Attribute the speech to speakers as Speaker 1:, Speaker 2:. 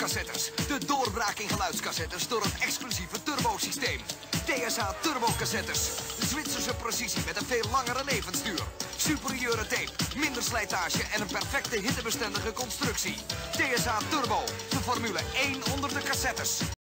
Speaker 1: Turbo-cassettes. De doorbraak in geluidscassettes door een exclusieve turbo-systeem. TSH Turbo-cassettes. Zwitserse precisie met een veel langere levensduur. Superieure tape, minder slijtage en een perfecte hittebestendige constructie. TSH Turbo, de Formule 1 onder de cassettes.